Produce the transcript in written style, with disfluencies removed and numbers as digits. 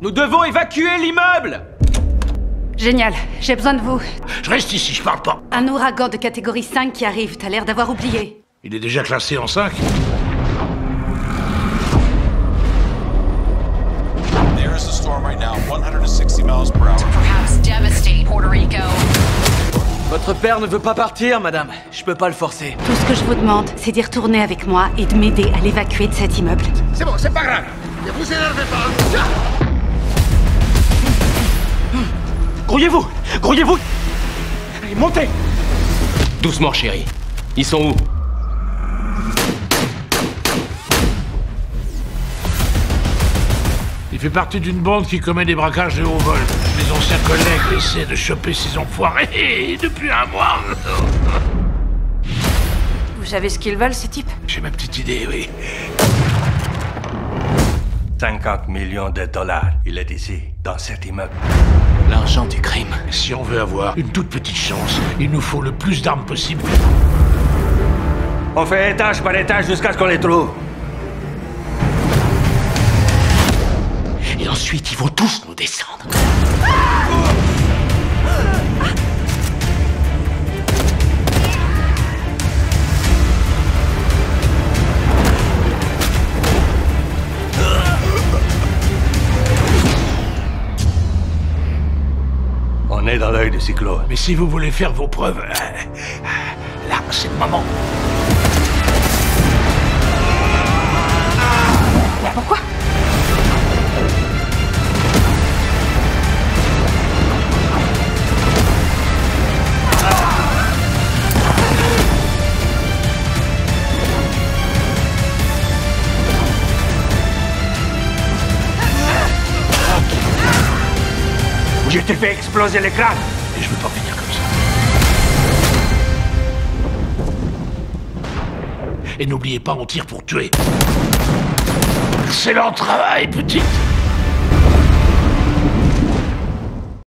Nous devons évacuer l'immeuble! Génial, j'ai besoin de vous. Je reste ici, je parle pas. Un ouragan de catégorie 5 qui arrive, t'as l'air d'avoir oublié. Il est déjà classé en 5. There is a storm right now, 160 miles per hour. Perhaps devastate Puerto Rico. Votre père ne veut pas partir, madame. Je peux pas le forcer. Tout ce que je vous demande, c'est d'y retourner avec moi et de m'aider à l'évacuer de cet immeuble. C'est bon, c'est pas grave. Ne vous énervez pas. Grouillez-vous! Grouillez-vous! Allez, montez! Doucement, chérie. Ils sont où? Il fait partie d'une bande qui commet des braquages de haut vol. Mes anciens collègues essaient de choper ces enfoirés depuis un mois. Vous savez ce qu'ils veulent, ces types? J'ai ma petite idée, oui. 50 millions de dollars. Il est ici, dans cet immeuble. L'argent du crime. Si on veut avoir une toute petite chance, il nous faut le plus d'armes possible. On fait étage par étage jusqu'à ce qu'on les trouve. Et ensuite, ils vont tous nous descendre. On est dans l'œil du cyclone. Mais si vous voulez faire vos preuves, là, c'est le moment. Pourquoi? Je te fais exploser les crânes. Et je veux pas finir comme ça. Et n'oubliez pas, on tire pour tuer. Excellent travail, petite.